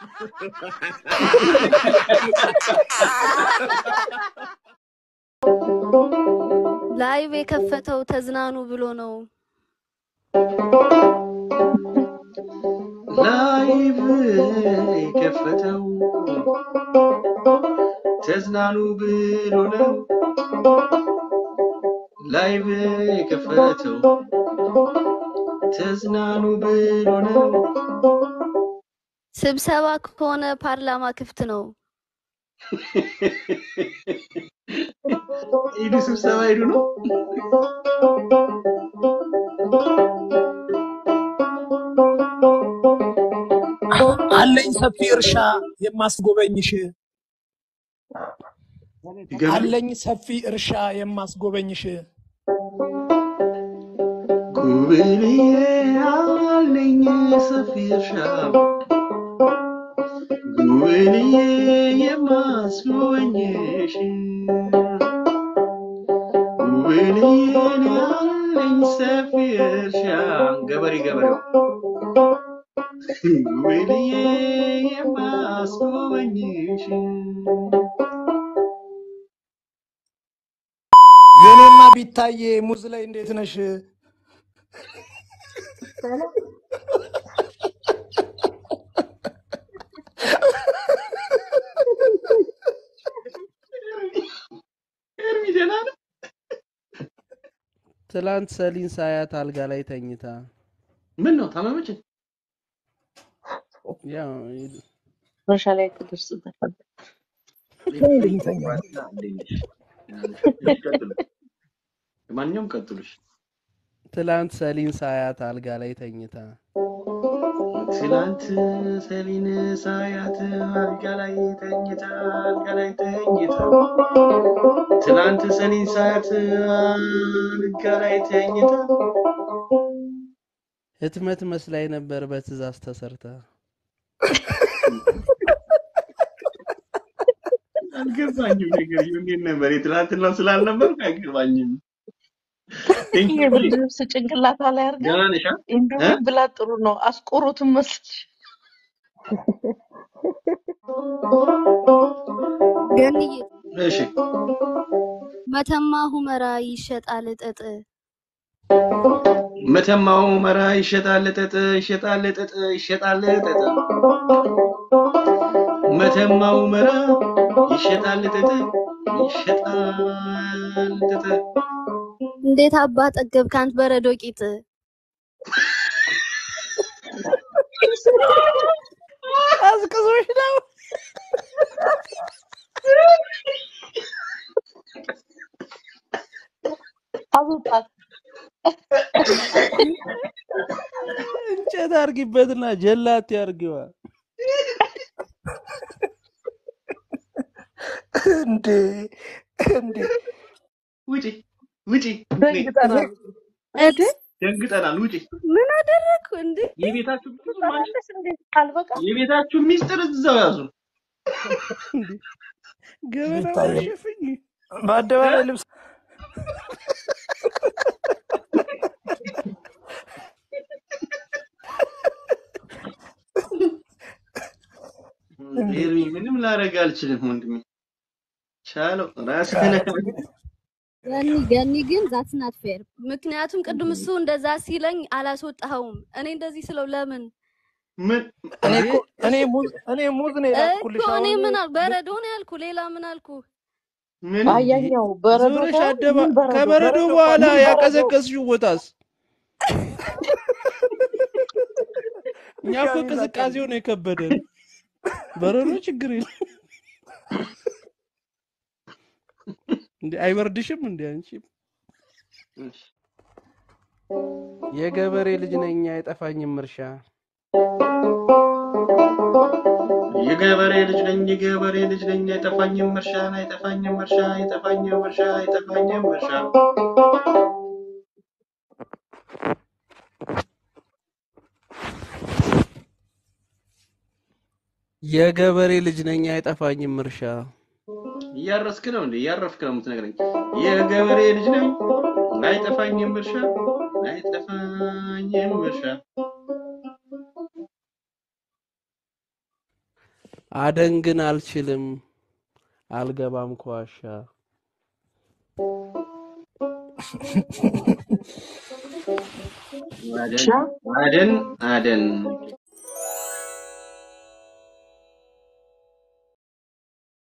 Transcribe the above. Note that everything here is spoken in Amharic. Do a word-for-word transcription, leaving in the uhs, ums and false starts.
ላይቭ የከፈተው ተዝናኑ ብሎ ነው ላይቭ የከፈተው ተዝናኑ ብሎ ነው ላይቭ የከፈተው ተዝናኑ ብሎ ነው ስብሰባ ከሆነ ፓርላማ ክፍት ነው ኢዱ ስብሰባ ኢዱ ነው አለኝ ሰፊ እርሻ የማስጎበኝሽ አለኝ ሰፊ እርሻ የማስጎበኝሽ ጉብልዬ አለኝ ሰፊ እርሻ ጉብልዬ የማስጎበኝሽ ጉብልዬ አለኝ ሰፊ እርሻ ገበሬ ገበሬው ጉብልዬ የማስጎበኝሽ የኔማ ቢታዬ ሙዝ ላይ እንዴት ነሽ ትላንት ሰሊን ሳያት አልጋ ላይ ተኝታ ምን ነው ታመመች ያው ረሻ ላይ ተደርስ ተፈጠ ማንኛውም ቀጥሉሽ ትላንት ሰሊን ሳያት አልጋ ላይ ተኝታ ትላንት ሰሊን ሳያት አልጋ ላይ ተኝታ አልጋ ላይ ተኝታ ትላንት ሰሊን ሳያት አልጋ ላይ ተኝታ ህትመት መስላይ ነበር በትዛዝ ተሰርታ አልገባኝም ነገር ይሁን ነበር ትላንት ነው ስላልነበር አይገባኝም የብርድ ልብስ ጭንቅላታ ላይ አርጋ እንደው ብላ ጥሩ ነው አስቆሩትም መስልሽ ገንዬ እሺ መተማ ሁመራ ይሸጣል ጥጥ መተማው ሁመራ ይሸጣል ጥጥ ይሸጣል ጥጥ ይሸጣል ጥጥ መተማው ሁመራ ይሸጣል ጥጥ ይሸጣል ጥጥ እንዴት አባ ጠገብ ካንት በረዶ ቂጥ አስቀዞሽ ነው አውጣት እንጨት አርጊበትና ጀላት ያርጊዋ እንዴ እንዴ ውጪ ውጪ ደንግጠናል እድ ደንግጠናል ውጪ ምን አደረኩ እንዴ የቤታችሁ ማለት እንዴ አልበቃ የቤታችሁ ሚስጥር እዛው ያዙ ገበና ሸፍኝ ባደባባይ ልብስ ኤርሚ ምንም ላረጋ አልችልም ወንድሜ ቻለው ራስህን ገኒ ገኒ ግን that's not fair ምክንያቱም ቅድም እሱ እንደዛ ሲለኝ አላስወጣኸውም እኔ እንደዚህ ስለው ለምን ምን እኔ እኔ ሙዝ እኔ ሙዝ ነው ያልኩልሽ እኔ ምን በረዶ ነው ያልኩ ሌላ ምን አልኩ ምን አያኛው በረዶ ሸደባ ከበረዶ በኋላ ያቀዘቀዝሽው ወጣስ እኛ እኮ ቅዝቃዜው ነው የከበደን በረዶ ችግር የለም እንዴ አይወርድሽም እንዴ አንቺ የገበሬ ልጅ ነኝ አይጠፋኝም እርሻ የገበሬ ልጅ ነኝ የገበሬ ልጅ ነኝ አይጠፋኝም እርሻ አይጠፋኝም እርሻ አይጠፋኝም እርሻ አይጠፋኝም እርሻ የገበሬ ልጅ ነኝ አይጠፋኝም እርሻ ያረስክ ነው እንዴ ያረፍክ ነው የምትነግረኝ የገበሬ ልጅ ነኝ አይጠፋኝም እርሻ አይጠፋኝም እርሻ አደን ግን አልችልም አልገባም ኳሻ አደን አደን አደን